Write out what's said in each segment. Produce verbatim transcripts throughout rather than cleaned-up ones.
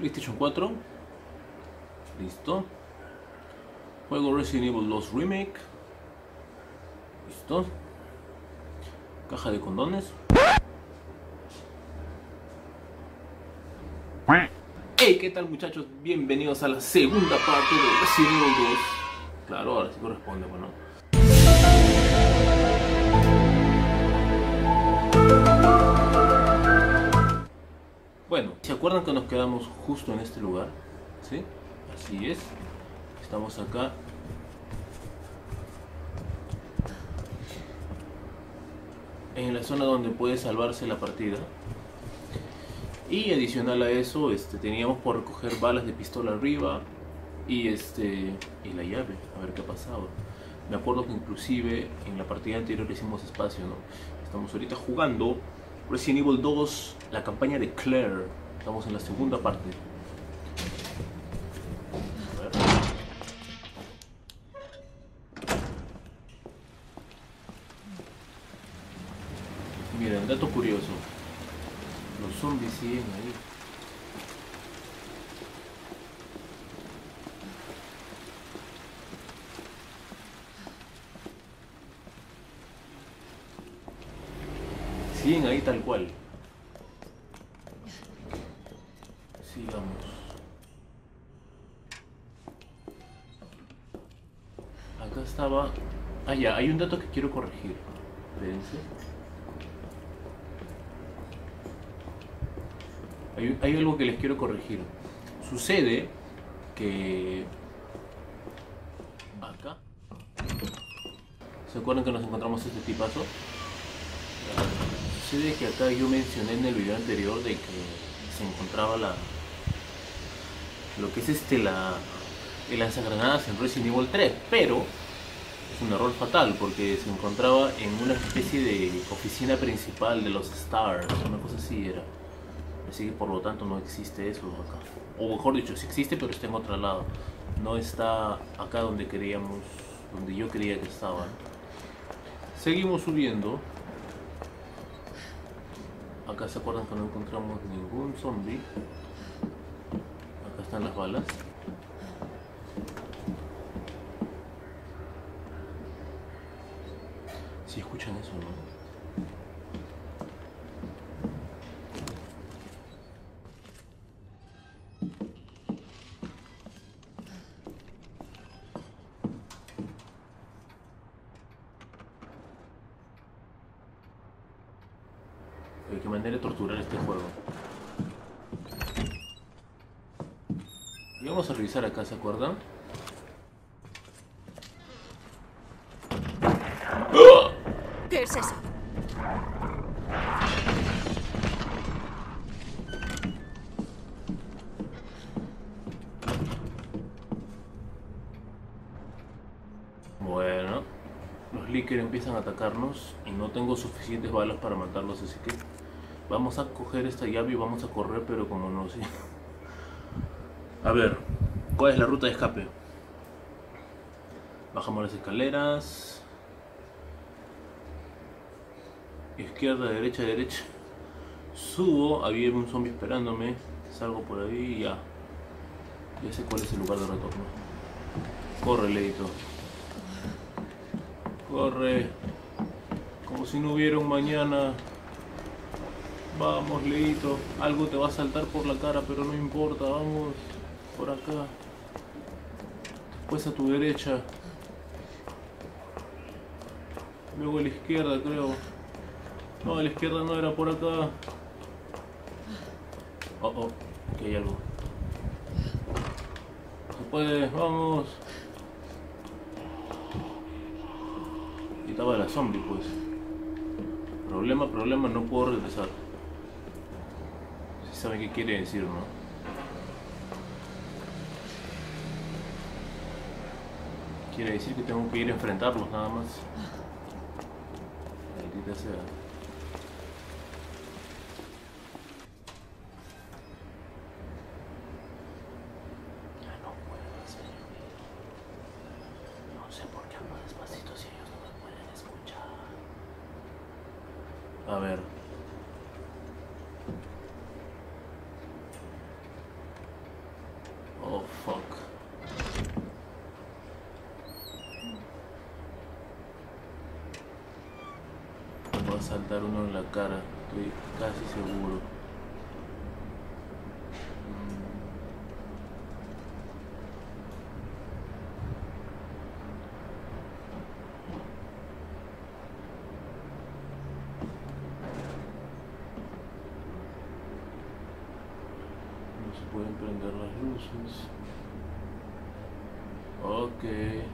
PlayStation cuatro. Listo. Juego Resident Evil dos Remake. Listo. Caja de condones. Hey, ¿qué tal muchachos? Bienvenidos a la segunda parte de Resident Evil dos. Claro, ahora sí corresponde, bueno. Bueno, ¿se acuerdan que nos quedamos justo en este lugar? ¿Sí? Así es. Estamos acá. En la zona donde puede salvarse la partida. Y adicional a eso, este, teníamos por recoger balas de pistola arriba. Y este. Y la llave, a ver qué ha pasado. Me acuerdo que inclusive en la partida anterior hicimos espacio, ¿no? Estamos ahorita jugando Resident Evil dos, la campaña de Claire. Estamos en la segunda parte. A ver. Miren, dato curioso. Los zombies siguen ahí. Siguen ahí tal cual. Sigamos. Acá estaba... Ah, ya, hay un dato que quiero corregir. Espérense. Hay, hay algo que les quiero corregir. Sucede que... Acá. ¿Se acuerdan que nos encontramos este tipazo? Sucede que acá yo mencioné en el video anterior de que se encontraba la... Lo que es este, la... El lanzagranadas en Resident Evil tres, pero es un error fatal porque se encontraba en una especie de oficina principal de los Stars, una cosa así era. Así que por lo tanto no existe eso acá. O mejor dicho, sí existe pero está en otro lado. No está acá donde queríamos, donde yo creía que estaba. Seguimos subiendo. Acá se acuerdan que no encontramos ningún zombie. Acá están las balas. Si escuchan eso, ¿no? Qué manera de torturar este juego. Y vamos a revisar acá, ¿se acuerdan? ¿Qué es eso? Bueno, los Licker empiezan a atacarnos y no tengo suficientes balas para matarlos, así que vamos a coger esta llave y vamos a correr, pero como no sé. A ver, ¿cuál es la ruta de escape? Bajamos las escaleras. Izquierda, derecha, derecha. Subo, había un zombie esperándome. Salgo por ahí y ya. Ya sé cuál es el lugar de retorno. Corre, Leito. Corre. Como si no hubiera un mañana. Vamos, Leito. Algo te va a saltar por la cara, pero no importa. Vamos. Por acá. Después a tu derecha. Luego a la izquierda, creo. No, a la izquierda no, era por acá. Oh, oh, aquí hay algo. Se puede, vamos. Y estaba la zombie, pues. Problema, problema, no puedo regresar. Si saben qué quiere decir, ¿no? Quiere decir que tengo que ir a enfrentarlos nada más. Maldita sea. A ver. Va a saltar uno en la cara, estoy casi seguro. No se pueden prender las luces. Ok.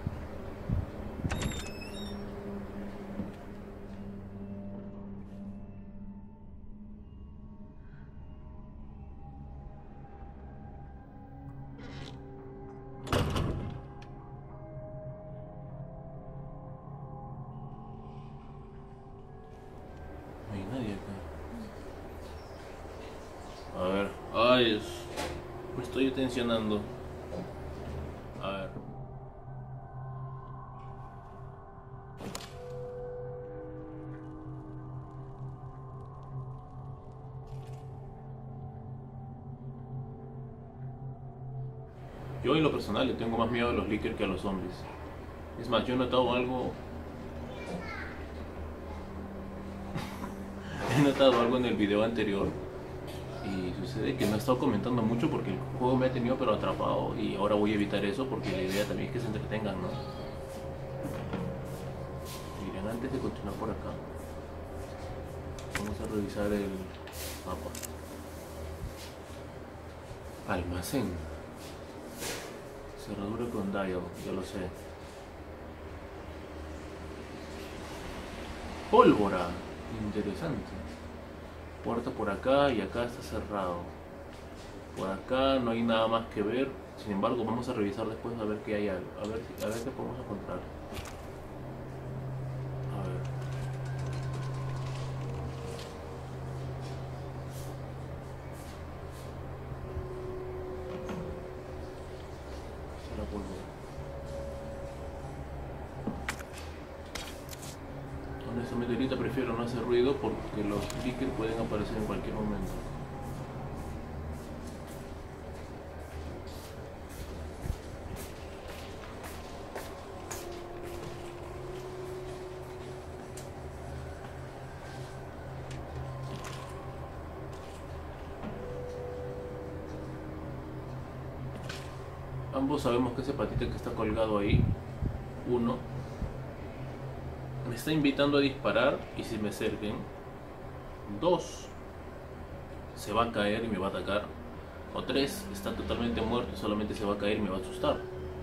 No hay nadie acá. A ver. Ay, es- me estoy tensionando. A ver. Yo en lo personal le tengo más miedo a los Licker que a los zombies. Es más, yo he notado algo. He notado algo en el video anterior. Y sucede que no he estado comentando mucho porque el juego me ha tenido pero atrapado. Y ahora voy a evitar eso porque la idea también es que se entretengan, ¿no? Miren, antes de continuar por acá, vamos a revisar el mapa. Almacén. Cerradura con dial, ya lo sé. Pólvora. Interesante. Puerta por acá y acá está cerrado. Por acá no hay nada más que ver. Sin embargo, vamos a revisar después a ver qué hay algo. A ver, a ver qué podemos encontrar. A ver. La pólvora. Honestamente ahorita prefiero no hacer ruido porque los clickers pueden aparecer en cualquier momento. Ambos sabemos que ese patita que está colgado ahí, uno, me está invitando a disparar y si me acerquen. Dos, se va a caer y me va a atacar. O tres, está totalmente muerto y solamente se va a caer y me va a asustar.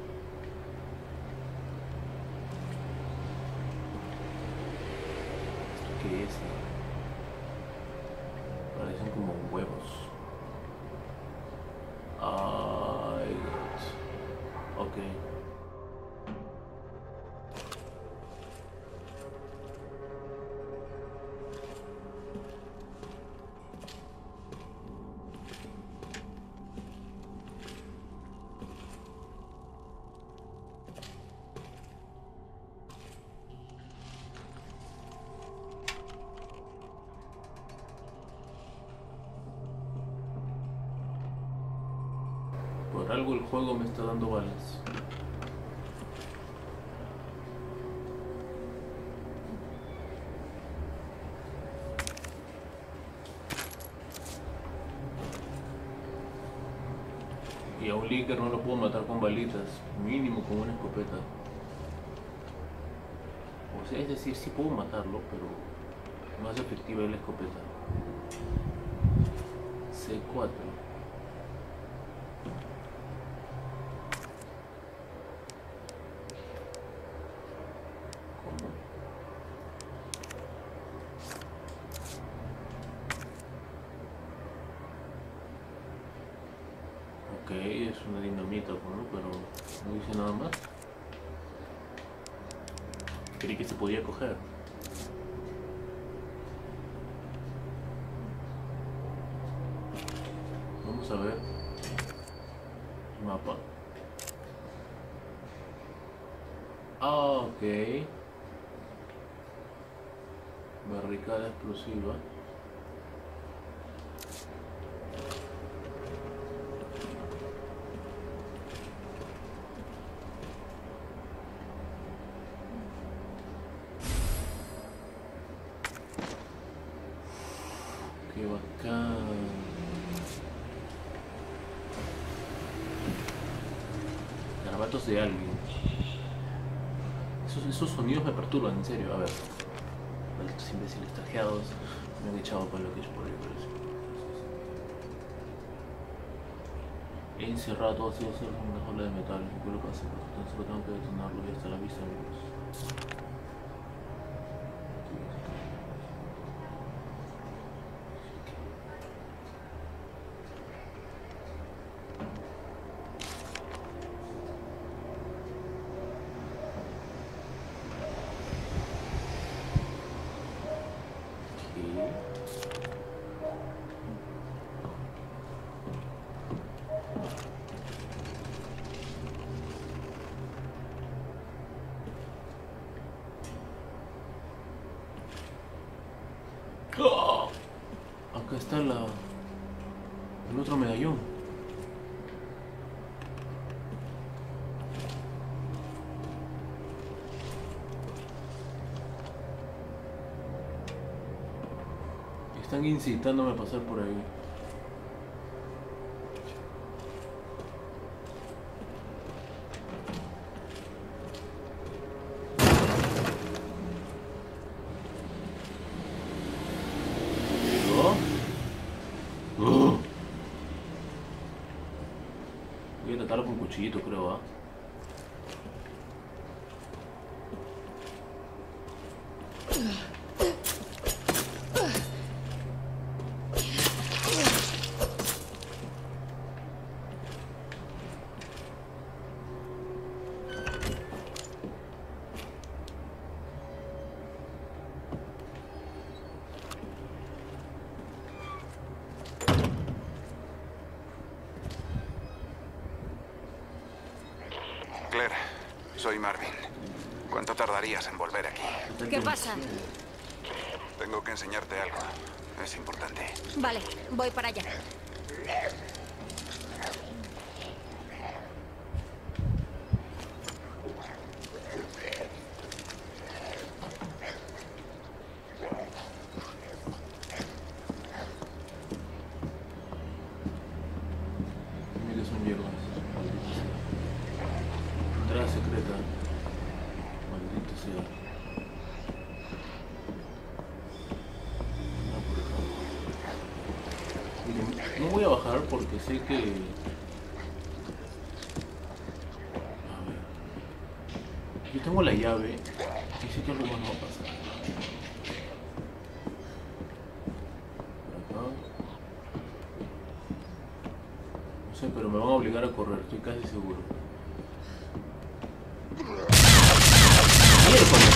¿Esto qué es? Parecen como huevos. Ay, ok. Por algo el juego me está dando balas. Y a un Licker no lo puedo matar con balitas, mínimo con una escopeta. O sea, es decir, sí puedo matarlo, pero más efectiva es la escopeta. C cuatro. ¿Cómo? Ok, es una dinamita, ¿no? Pero no dice nada más. Creí que se podía coger. Vamos a ver. Mapa. Ah, ok. Barricada explosiva. Qué bacán. Garabatos de alguien. Esos, esos sonidos me perturban, en serio. A ver. Malditos imbéciles tajeados. Me han echado con lo que es por ahí, por eso. He encerrado todos esos cerdos en una jaula de metal. ¿Qué lo pasa? Tan solo tengo que detonarlo y hasta la vista, amigos. ¡Oh! Acá está la... el otro medallón. Están incitándome a pasar por ahí. Voy a atacarlo con cuchillito, creo, ¿ah? Claire, soy Marvin. ¿Cuánto tardarías en volver aquí? ¿Qué pasa? Tengo que enseñarte algo. Es importante. Vale, voy para allá. Mira que son hierbas. Entrada secreta. Maldito sea. No, por acá. Miren, no voy a bajar porque sé que... A ver. Yo tengo la llave y sé que algo más no va a pasar. Por acá. No sé, pero me van a obligar a correr, estoy casi seguro. ¡Miércoles!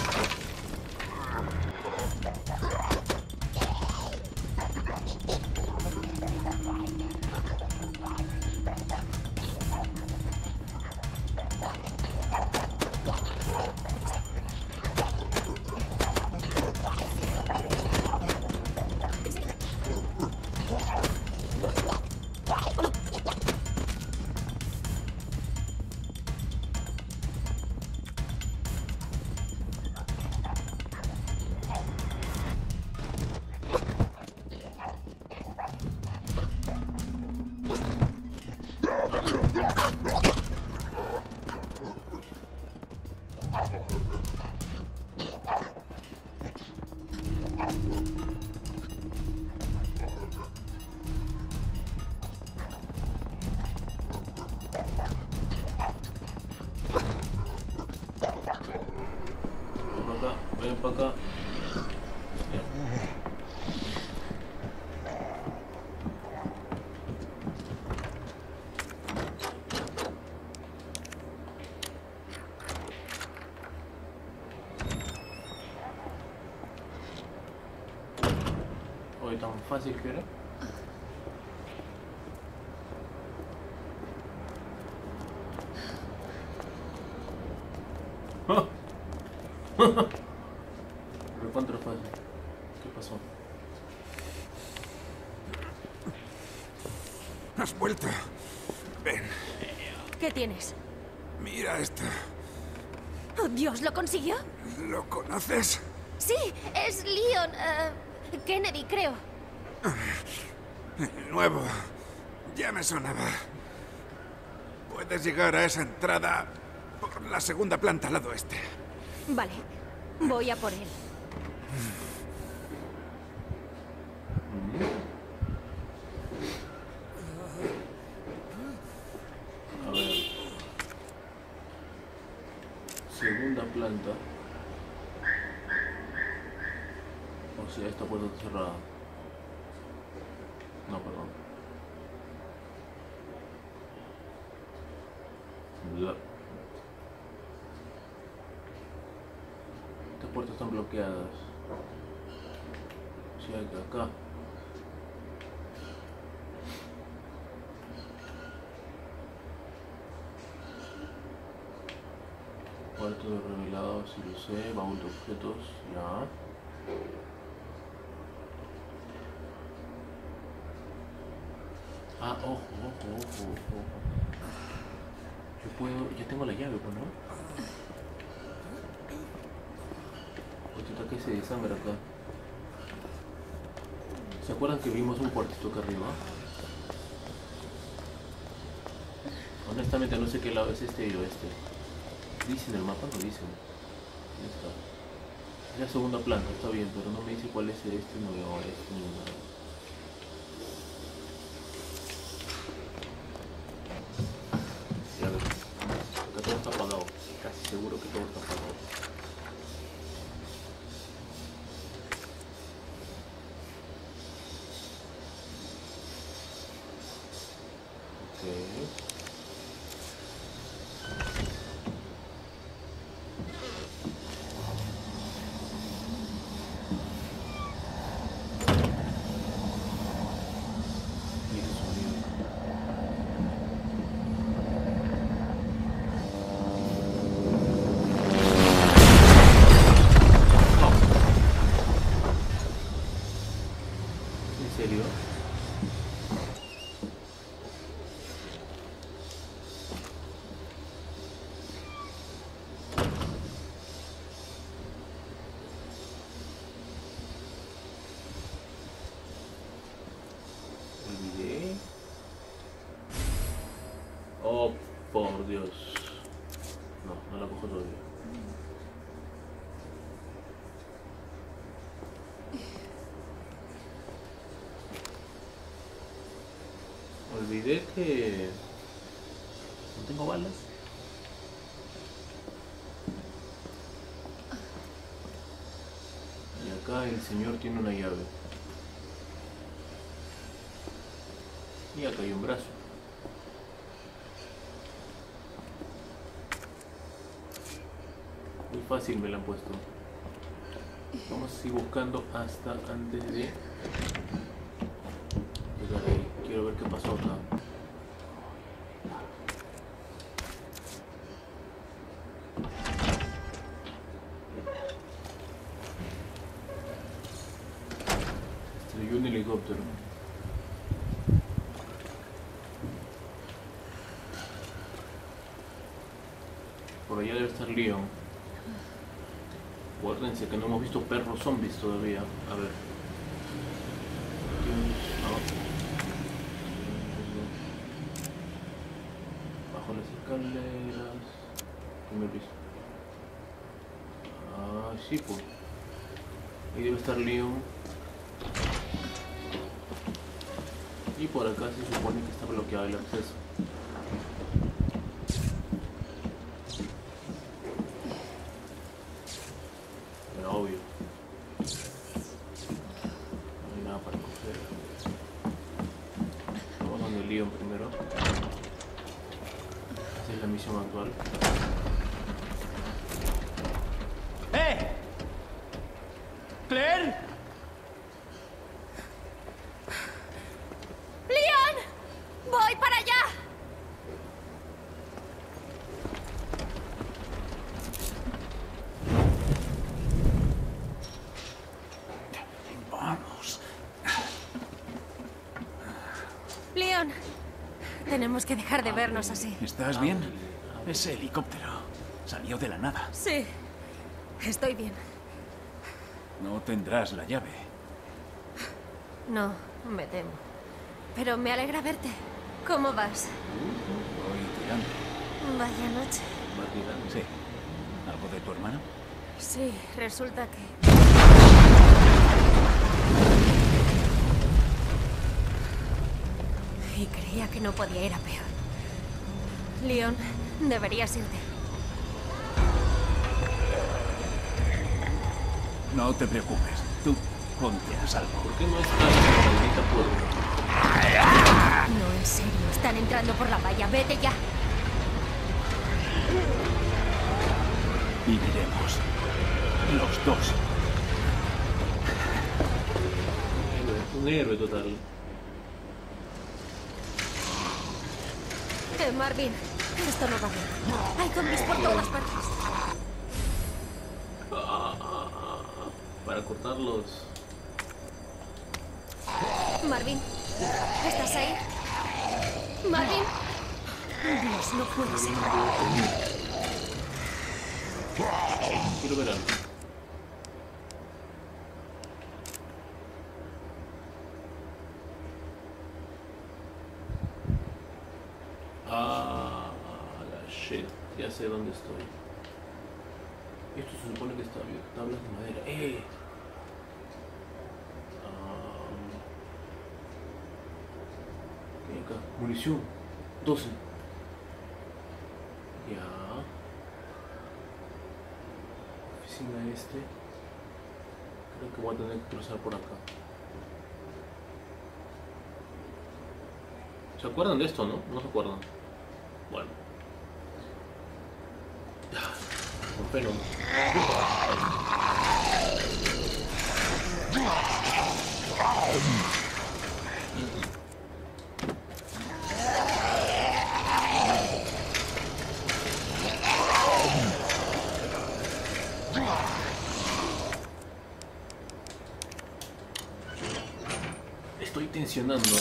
Ven para acá. Ya. Hoy tan fácil que era. Pero cuánto era fácil. ¿Qué pasó? Has vuelto. Ven. ¿Qué tienes? Mira esto. Oh, Dios, ¿lo consiguió? ¿Lo conoces? Sí, es Leon. eh, Kennedy, creo. El nuevo. Ya me sonaba. Puedes llegar a esa entrada por la segunda planta al lado este. Vale, voy a por él. A ver. Segunda planta. O sea, esta puerta está cerrada. No, perdón. La... Estas puertas están bloqueadas. O sea, que acá. Cuarto de revelado, si lo sé. Baúl de objetos, ya. Ah, ojo, ojo, ojo, ojo. Yo puedo, yo tengo la llave, pues, ¿no? Ahorita que se desangra acá. ¿Se acuerdan que vimos un cuartito acá arriba? Honestamente no sé qué lado es este y oeste. Dice en el mapa, no dicen. Ahí está. Es la segunda planta, está bien, pero no me dice cuál es este, no veo este ni nada. Ya ves, acá todo está apagado. Casi seguro que todo está apagado. Ok. ¿En serio? Olvidé. Oh, por Dios. No, no la cojo todavía. Olvidé que no tengo balas. Y acá el señor tiene una llave. Y acá hay un brazo. Muy fácil me la han puesto. Vamos a ir buscando hasta antes de llegar ahí. Quiero ver qué pasó acá. Estrelló un helicóptero. Por allá debe estar Leon. Acuérdense que no hemos visto perros zombies todavía. A ver. Abajo. Bajo las escaleras. Primer piso. Ah, sí, pues. Ahí debe estar Leon. Y por acá se supone que está bloqueado el acceso. Pero obvio. No hay nada para coger. Vamos donde Leon primero. Esa es la misión actual. ¡Eh! ¡Claire! ¡Leon! ¡Voy para allá! Vamos. Leon, tenemos que dejar de vernos así. ¿Estás bien? Ese helicóptero salió de la nada. Sí, estoy bien. No tendrás la llave. No, Me temo. Pero me alegra verte. ¿Cómo vas? Voy tirando. Vaya noche. ¿Va tirando? Sí. ¿Algo de tu hermano? Sí, resulta que... Y creía que no podía ir a peor. Leon, deberías irte. No te preocupes. Tú ponte a salvo. ¿Por qué no estás en la maldita puerta? No, en serio. Están entrando por la valla. Vete ya. Viviremos. Los dos. Un héroe total. Eh, Marvin, esto no va bien. Hay zombies por todas partes. Para cortarlos. Marvin, ¿estás ahí? Marvin. Dios, no puede ser. Quiero ver algo. Ah, la shit. Ya sé dónde estoy. Esto se supone que está abierto. Tablas de madera. ¡Eh! Ah, ¿qué hay acá? Munición. doce. Ya. Oficina este. Creo que voy a tener que cruzar por acá. ¿Se acuerdan de esto, no? No se acuerdan. Bueno. Un fenómeno. Estoy tensionando.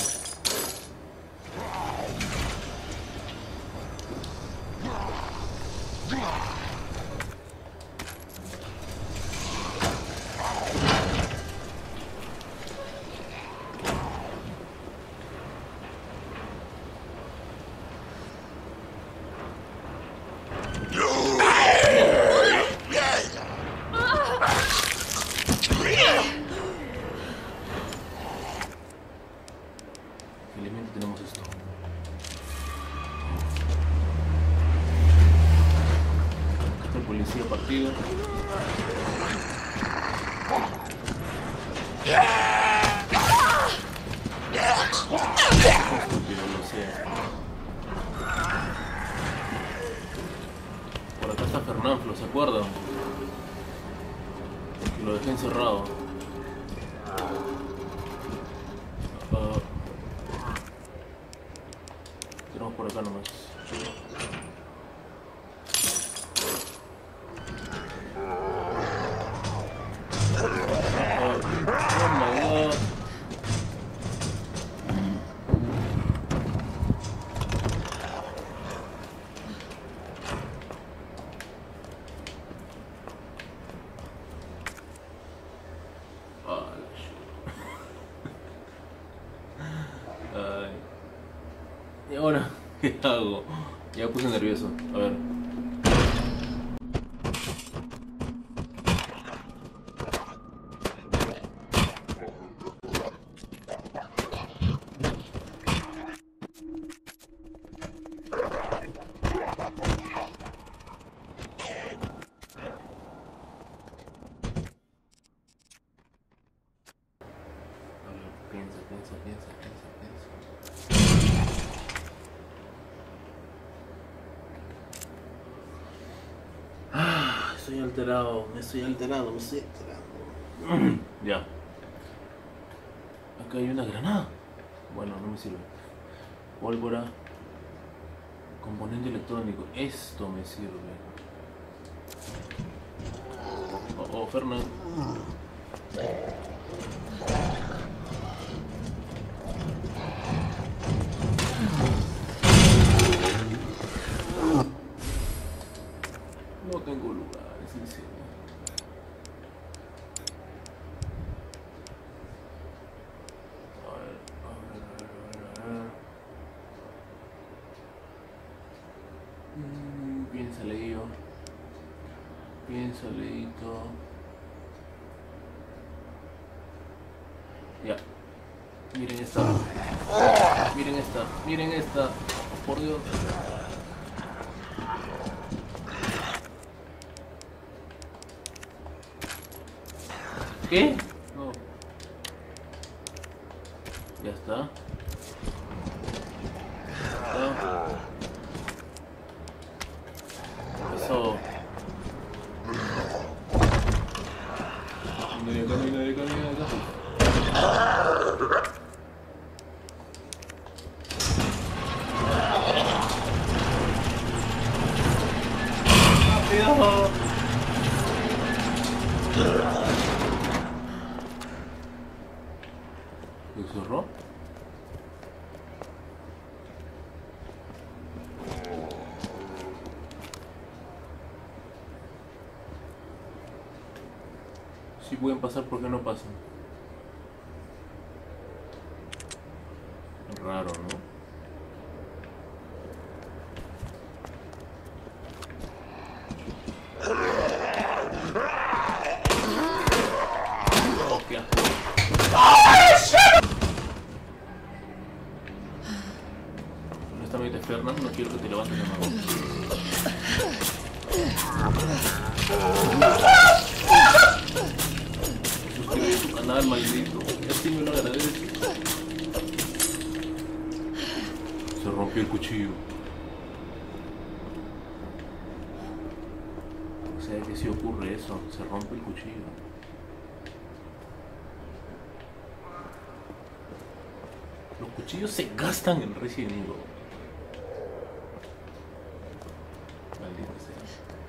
Felizmente tenemos esto. Este policía partido. Estúpido, lo sé. Por acá está Fernanfloo, ¿se acuerdan? Que lo dejé encerrado. Uh, Tenemos por acá nomás. Oh, oh my god. Ah, la shit. Ay. ¿Y ahora qué hago? Ya me puse nervioso. A ver. A ver, piensa, piensa, piensa, piensa, piensa. Ah, estoy alterado, me estoy alterado, me estoy alterando. Ya. Acá hay una granada. Bueno, no me sirve. Pólvora. Componente electrónico. Esto me sirve. Oh, oh, Fernand. No tengo lugar, es en serio. A ver. Piensa, leíto. Ya. Miren esta. Miren esta. Miren esta. Por Dios. ¿Qué? No. Ya está. Ya. Eso. No hay acá, no hay nadie acá, no hay nadie acá. ¡Rápido! ¿Se cerró? Si pueden pasar, ¿por qué no pasan? Raro, ¿no? Hostia. Honestamente, Fernando, no quiero que te levantes de nuevo. Suscríbete a tu canal, maldito. Y así me lo agradezco. Se rompió el cuchillo. O sea que si ocurre eso, se rompe el cuchillo. Los cuchillos se gastan en Resident Evil. Maldita sea.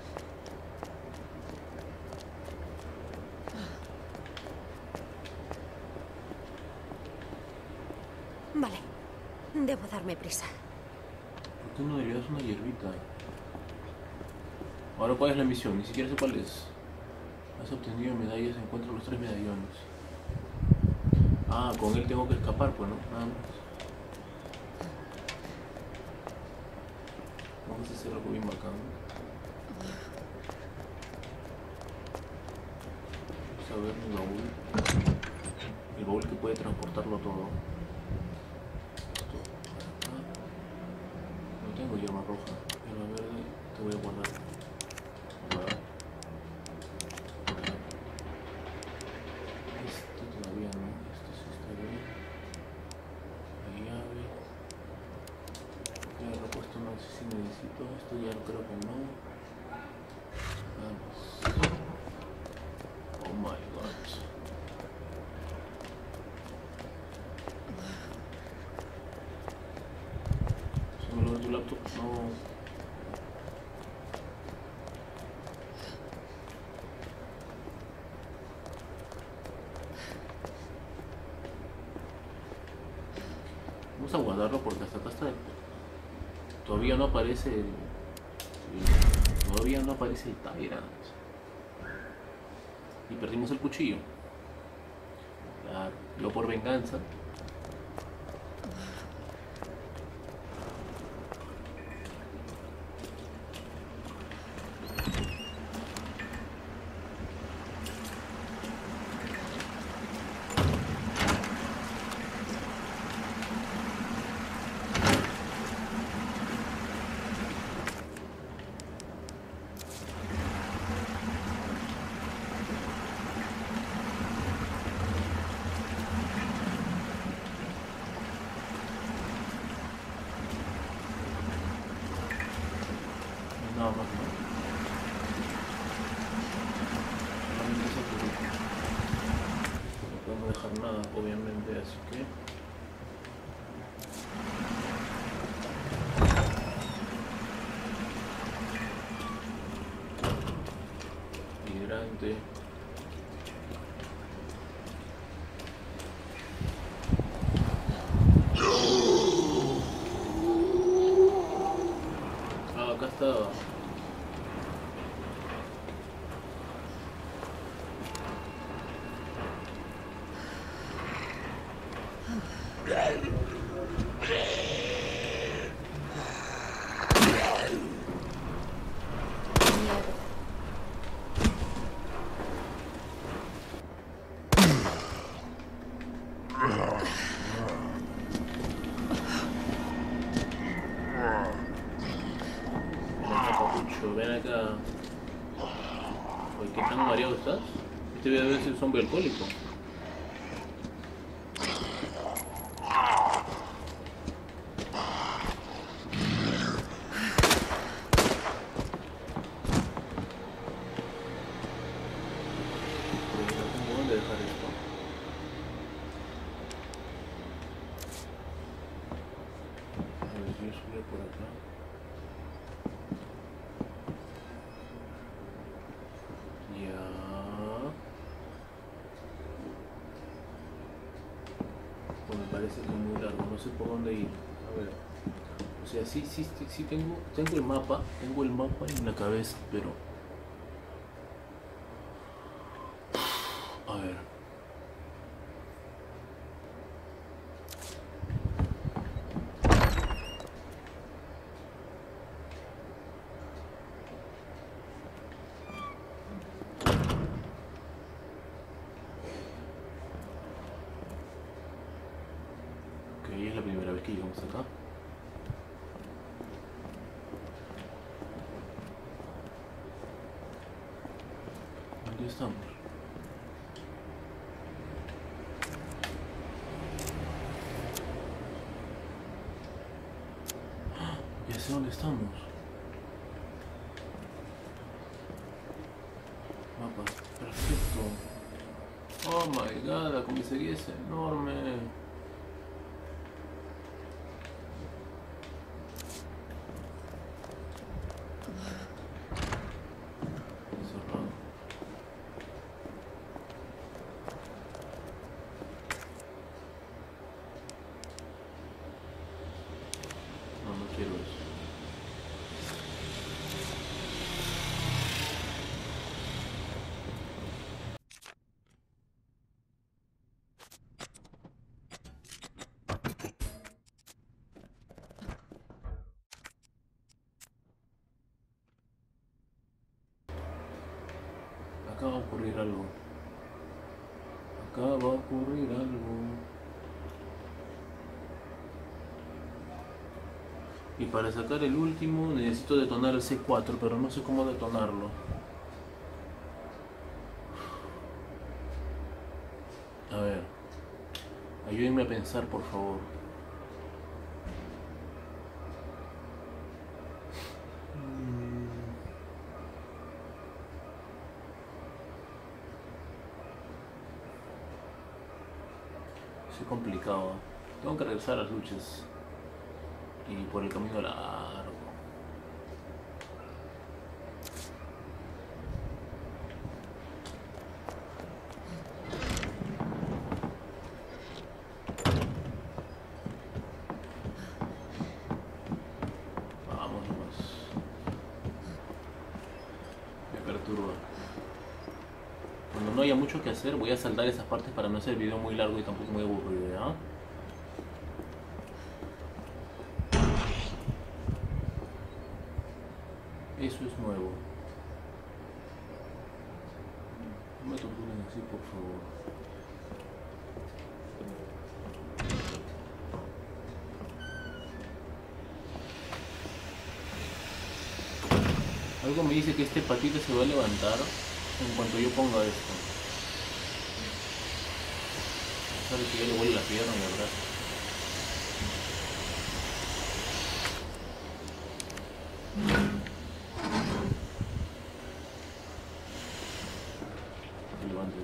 Vale. Debo darme prisa. ¿Por qué no le das una hierbita? Ahora, ¿cuál es la misión? Ni siquiera sé cuál es. Has obtenido medallas, encuentro los tres medallones. Ah, con él tengo que escapar, pues, ¿no? Nada más. Vamos a hacer algo bien bacán. Vamos a ver mi baúl. El baúl que puede transportarlo todo. Esto, acá. No tengo hierba roja. Hierba verde, te voy a guardar. Acá. Acá. Esto todavía no. Esto sí está bien. La llave. Ya repuesto, no sé si necesito. Esto ya creo que no. Vamos. Oh my god. Se me olvidó tu laptop. No. Vamos a guardarlo porque hasta acá está. Todavía no aparece el, el- todavía no aparece el Tyrant. Y perdimos el cuchillo. Claro, yo por venganza. Nada más, ¿no? Solamente ese producto. No podemos dejar nada, obviamente, así que... Hidrante. Ah, acá está. Oye, ¿qué tan mareado estás? Este debe ser zombie alcohólico. ¿Dónde dejar esto? A ver, yo subí por acá. Ya. Pues me parece que es muy largo, no sé por dónde ir. A ver. O sea, sí, sí, sí, sí tengo, tengo el mapa, tengo el mapa en la cabeza, pero... A ver. Ok, es la primera vez que llegamos acá. ¿Dónde estamos? Ya sé dónde estamos. Mapa, perfecto. Oh my god, la comisaría es enorme. Cerrado. No, no quiero eso. Acá va a ocurrir algo. Acá va a ocurrir algo. Y para sacar el último necesito detonar el C cuatro, pero no sé cómo detonarlo. A ver. Ayúdenme a pensar, por favor. Es complicado. Tengo que regresar a las luchas. Y por el camino largo. Vamos nomás. Me perturba. Cuando no haya mucho que hacer, voy a saltar esas partes para no hacer el video muy largo y tampoco muy aburrido, ¿ya? Eso es nuevo. No me torturen así, por favor. Algo me dice que este patito se va a levantar en cuanto yo ponga esto. Sabe que ya le huele la pierna y el brazo. Levantes.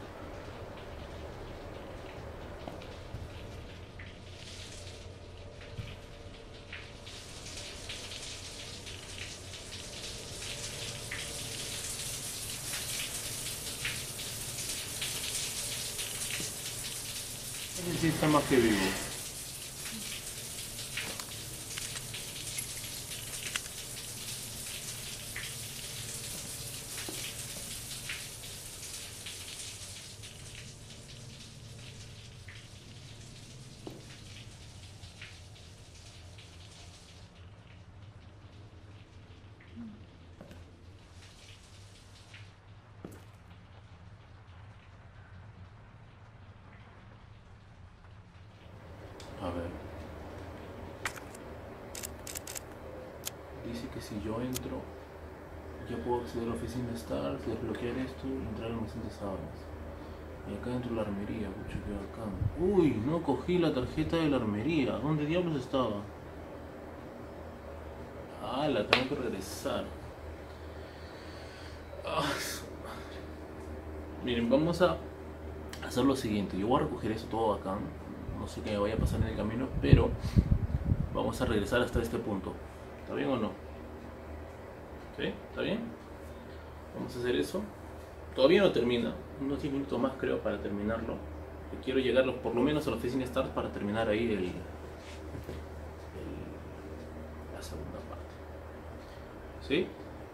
Ese sí está más que vivo. A ver. Dice que si yo entro, Ya puedo acceder a la oficina Stars, desbloquear esto y entrar al almacén de sábanas. Y acá dentro de la armería, pucha, qué bacán. Uy, no cogí la tarjeta de la armería. ¿Dónde diablos estaba? Ah, la tengo que regresar. Ah, su madre. Miren, vamos a hacer lo siguiente. Yo voy a recoger eso todo bacán. No sé qué me vaya a pasar en el camino, pero vamos a regresar hasta este punto. ¿Está bien o no? ¿Sí? ¿Está bien? Vamos a hacer eso. Todavía no termina. Unos diez minutos más creo para terminarlo. Quiero llegar por lo menos a la oficina Stars para terminar ahí el, el, la segunda parte. ¿Sí?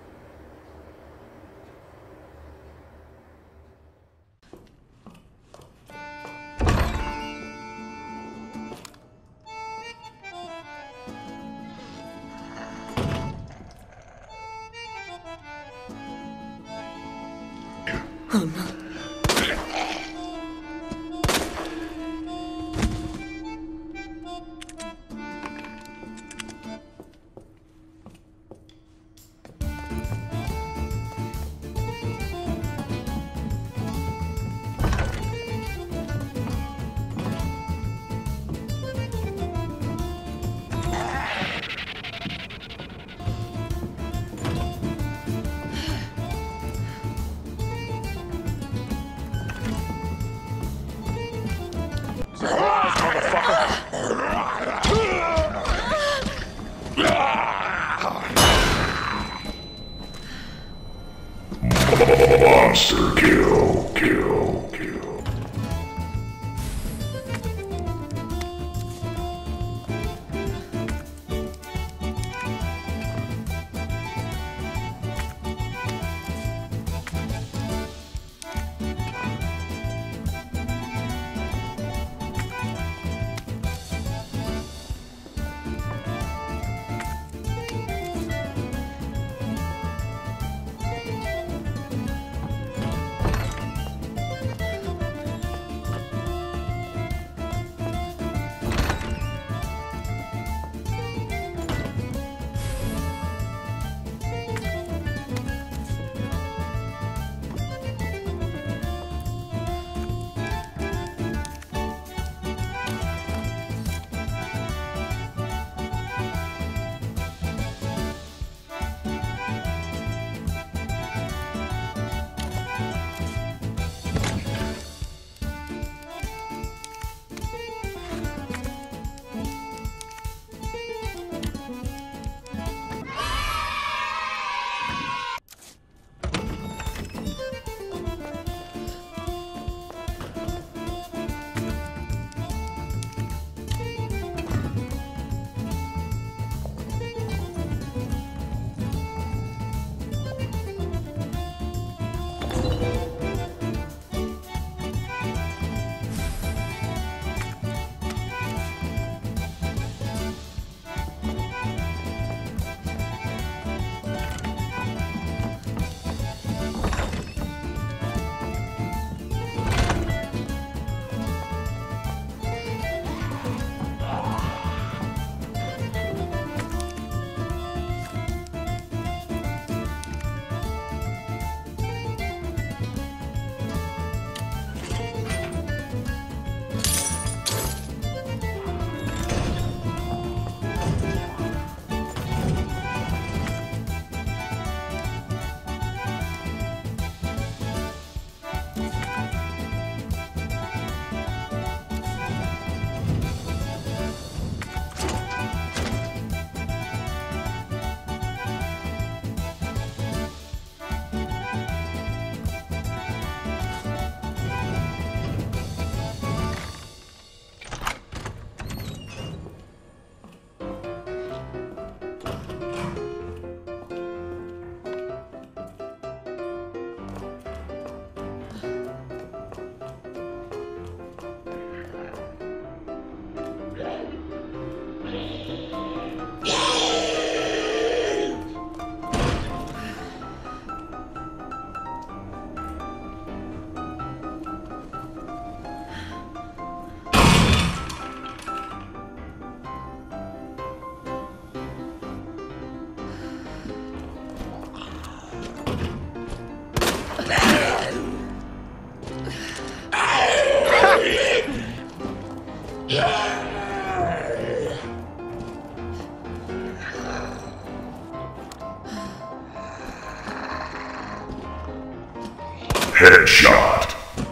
Oh, no. Monster kill, kill, kill. Headshot.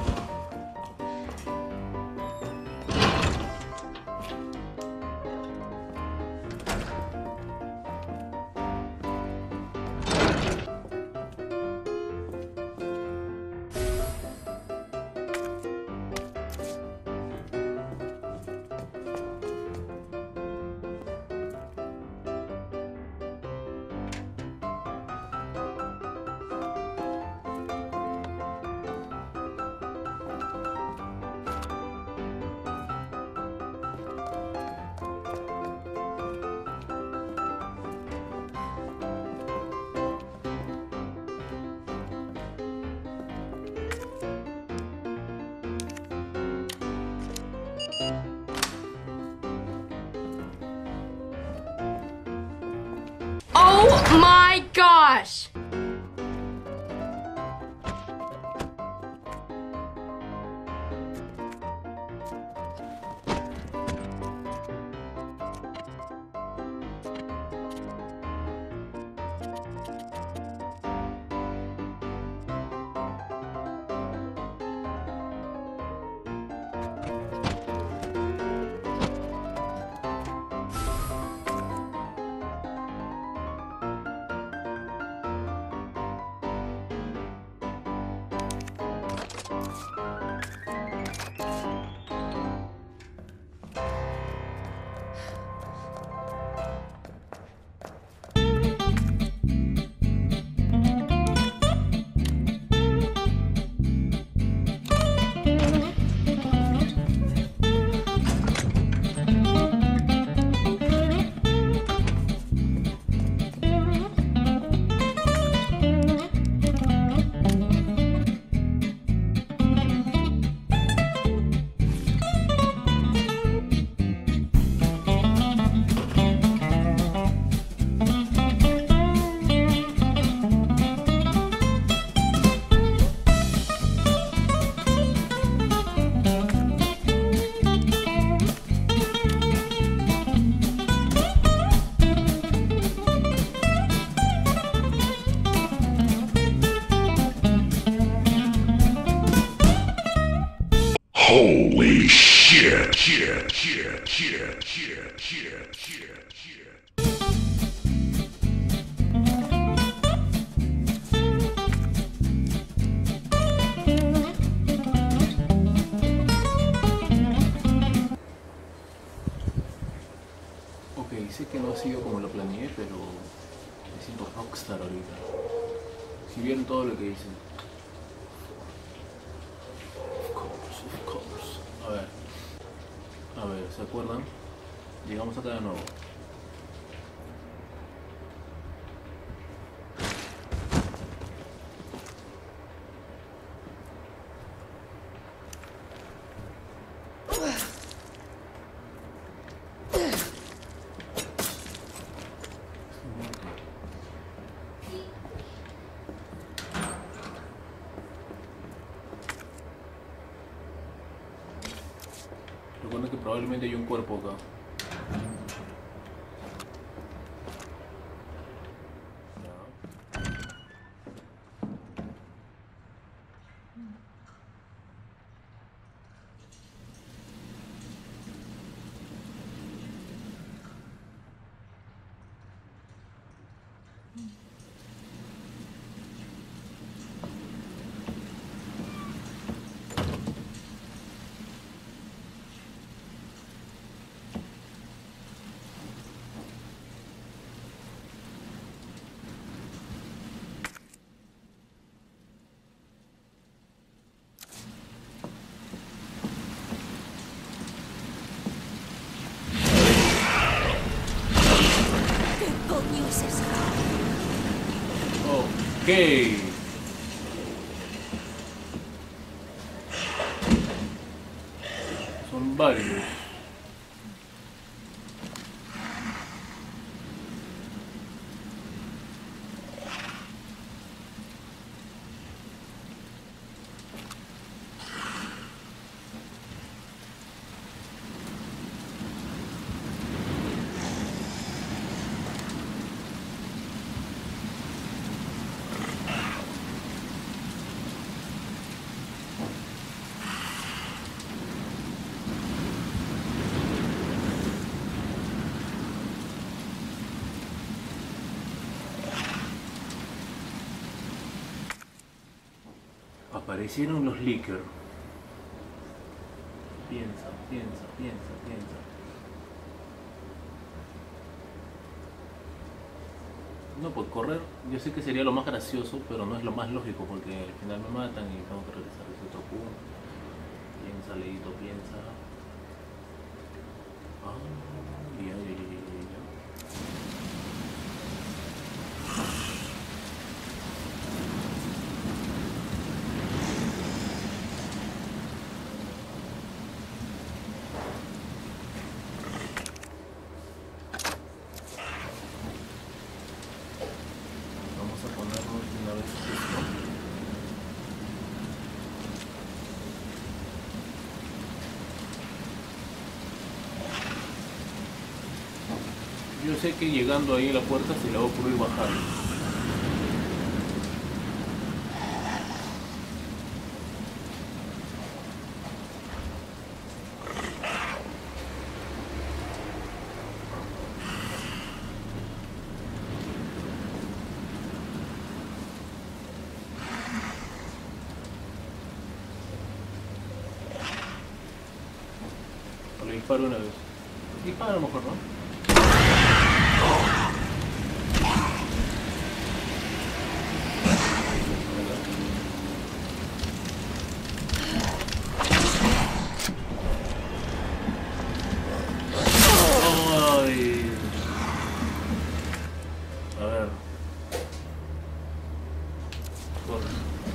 Oh my gosh! Holy shit, shit, shit, shit, shit, shit, shit, shit. Ok, sé que no ha sido como lo planeé, pero me siento rockstar ahorita. Si vieron todo lo que hice. Of course. A ver, a ver, ¿se acuerdan? Llegamos acá de nuevo. Recuerda que probablemente hay un cuerpo acá. Ok. Son varios. Aparecieron los Licker. Piensa, piensa, piensa, piensa. No, pues correr, yo sé que sería lo más gracioso, pero no es lo más lógico porque al final me matan y tengo que regresar a ese otro punto. Piensa, Leito, piensa. Ah, ya, ya, ya, ya, ya. Vamos a ponernos de una vez esto. Yo sé que llegando ahí a la puerta se le va a ocurrir bajar. O le disparo una vez. Dispara a lo mejor, ¿no? Ay. A ver. Corre.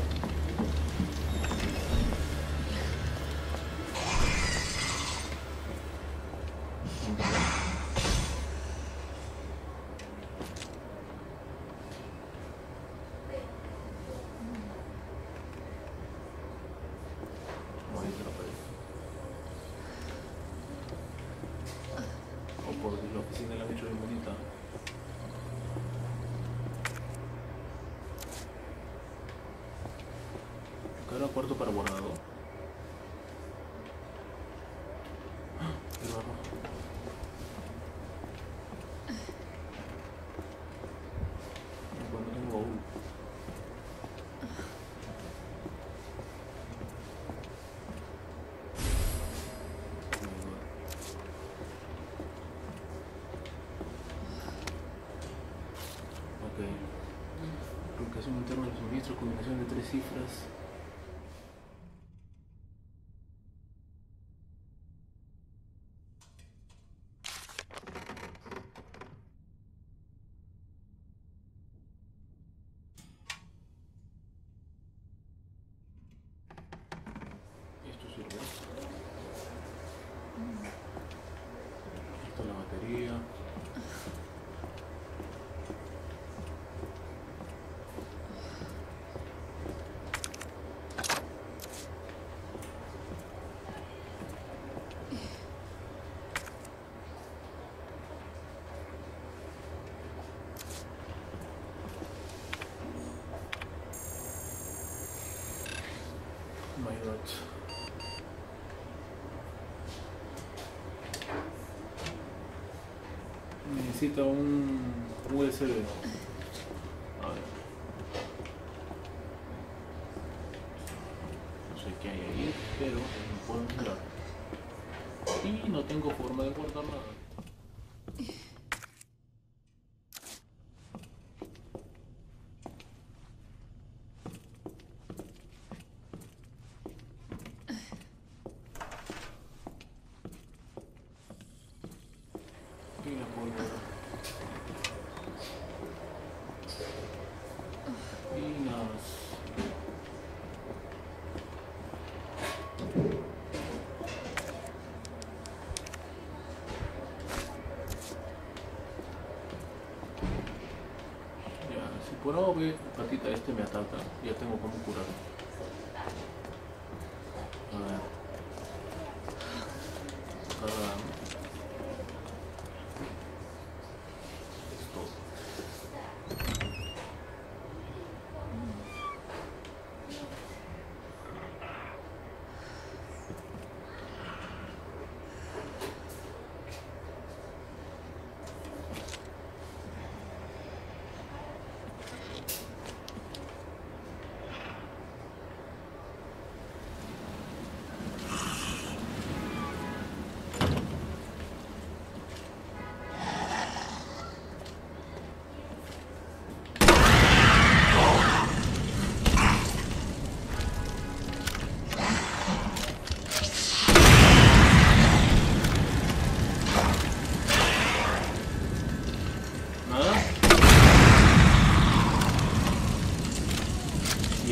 Moviste la pared. Oh, por Dios, la oficina la han hecho bien bonita. Cada cuarto para guardado. ¡Ah! El barro. Bueno, no tengo baúl. Ok. Ubicación interna del suministro, combinación de tres cifras. Esto sirve. Esto es la batería. My God. Necesita un U S B. A ver. No sé qué hay ahí, pero no puedo entrar. Y no tengo forma de guardar nada. Y la pólvora. Y nada más. Ya, si por ahora ve, patita, este me ataca, ya tengo como curarlo. A ver. Cada... Esto.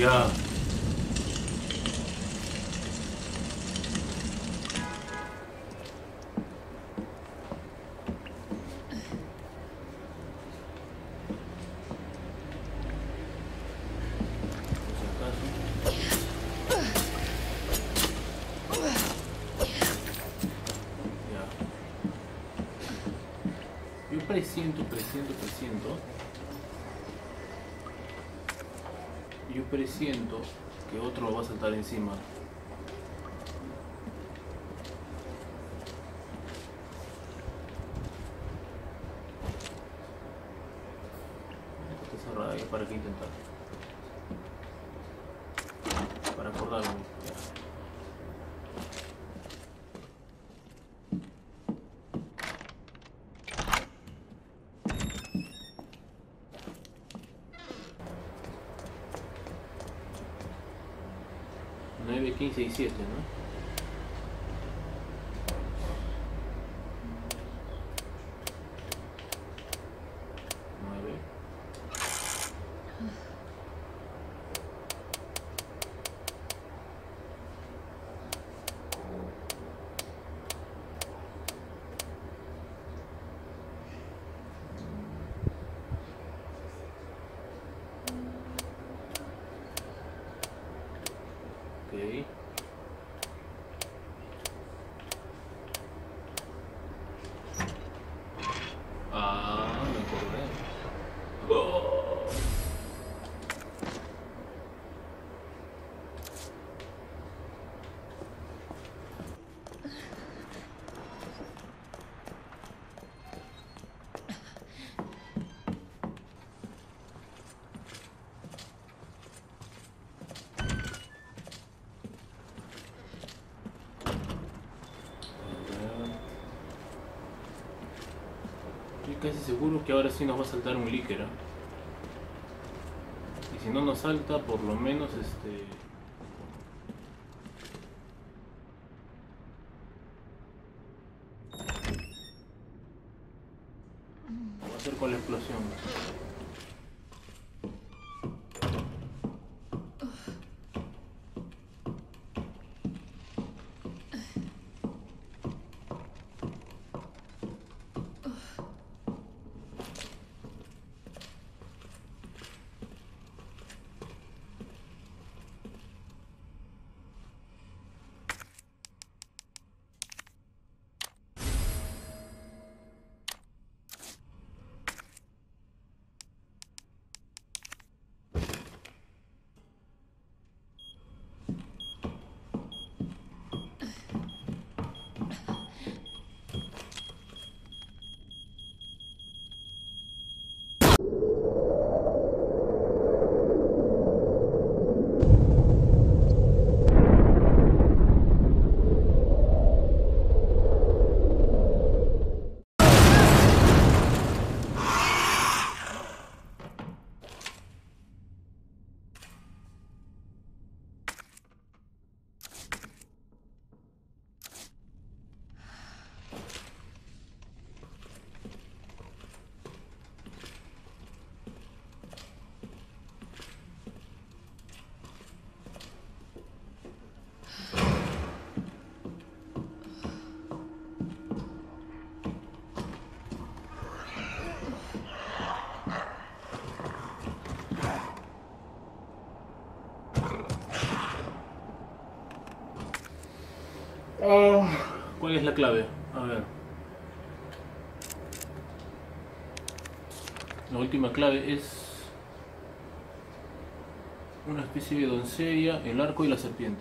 Ya. Presiento, presiento, presiento. Yo presiento que otro va a saltar encima. Está cerrada, ¿y para qué intentar? Para acordarme. nueve, quince y siete, ¿no? nueve. Ok. Ah, me acordé. Oh. Estoy casi seguro que ahora sí nos va a saltar un líquera. Y si no nos salta, por lo menos este... va a ser con la explosión. Oh, ¿cuál es la clave? A ver. La última clave es una especie de doncella, el arco y la serpiente.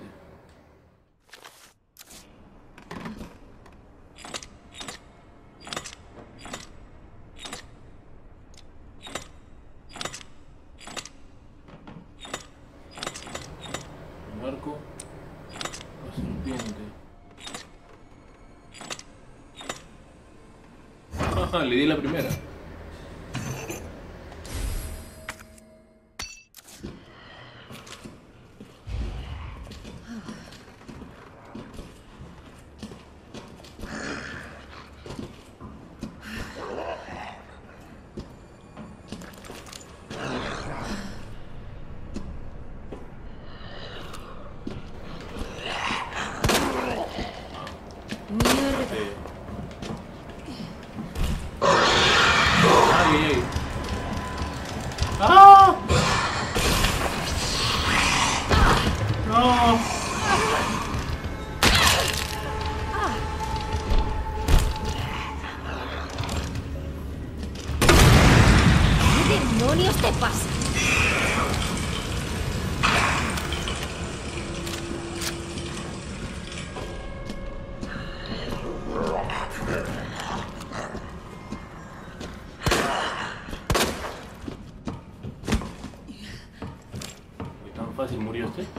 El arco, la serpiente. Le di la primera. ¡No! ¿Qué demonios te pasa? ¿Tan fácil murió usted?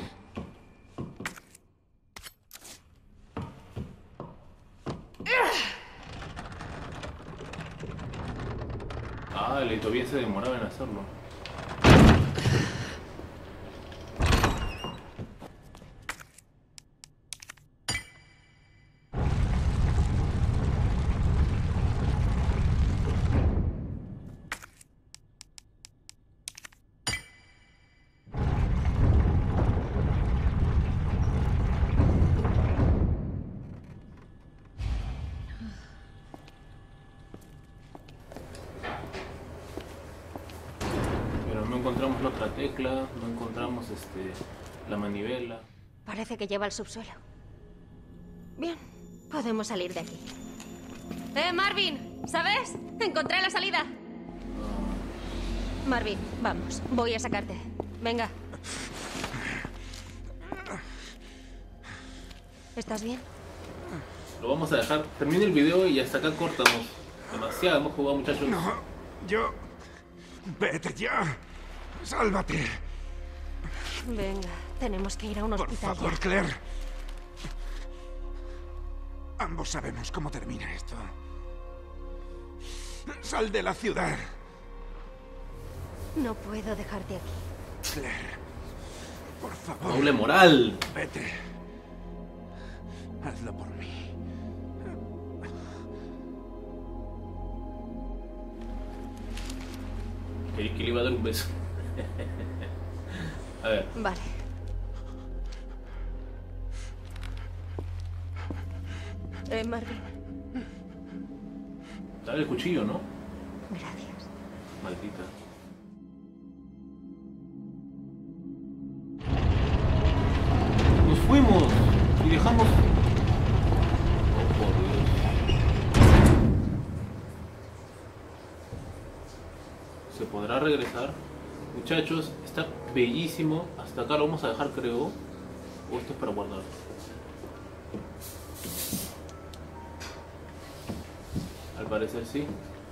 Ah, le todavía se demoraba en hacerlo. No encontramos la otra tecla, no encontramos este la manivela. Parece que lleva al subsuelo. Bien, podemos salir de aquí. ¡Eh, Marvin! ¿Sabes? Encontré la salida. Marvin, vamos. Voy a sacarte. Venga. ¿Estás bien? Lo vamos a dejar. Termina el video y hasta acá cortamos. Demasiado hemos jugado, muchachos. No, yo... Vete ya. Sálvate. Venga, tenemos que ir a un Por hospital. favor, ya. Claire. Ambos sabemos cómo termina esto. Sal de la ciudad. No puedo dejarte aquí. Claire. Por favor. Doble moral. Vete. Hazlo por mí. Creí que le iba a dar un beso. A ver. Vale. Eh, Marvin. Dale el cuchillo, ¿no? Gracias. Maldita. Nos fuimos y dejamos... Oh, por Dios. ¿Se podrá regresar? Muchachos, está bellísimo. Hasta acá lo vamos a dejar, creo. O esto es para guardar. Al parecer sí.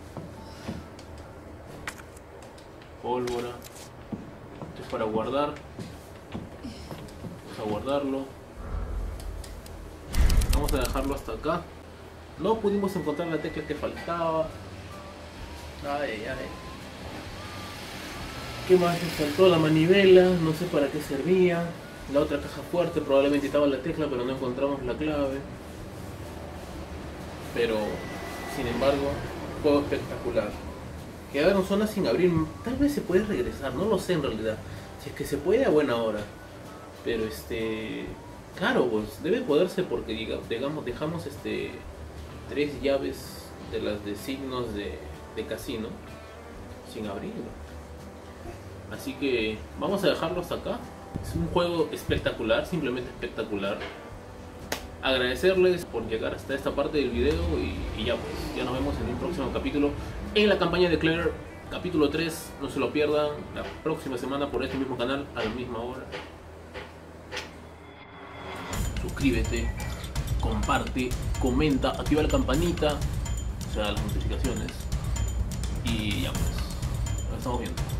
Pólvora. Esto es para guardar. Vamos a guardarlo. Vamos a dejarlo hasta acá. No pudimos encontrar la tecla que faltaba. Ay, ay. ¿Qué más? Me faltó la manivela, no sé para qué servía. La otra caja fuerte probablemente estaba la tecla, pero no encontramos la clave. Pero, sin embargo, juego espectacular. Quedaron zonas sin abrir. Tal vez se puede regresar, no lo sé en realidad. Si es que se puede, a buena hora. Pero este... Claro, pues debe poderse porque digamos, dejamos este tres llaves de las de signos de, de casino sin abrirlo. Así que vamos a dejarlo hasta acá. Es un juego espectacular, simplemente espectacular. Agradecerles por llegar hasta esta parte del video y, y ya pues, ya nos vemos en un próximo capítulo en la campaña de Claire, capítulo tres. No se lo pierdan la próxima semana por este mismo canal a la misma hora. Suscríbete, comparte, comenta, activa la campanita, o sea, las notificaciones. Y ya pues, nos estamos viendo.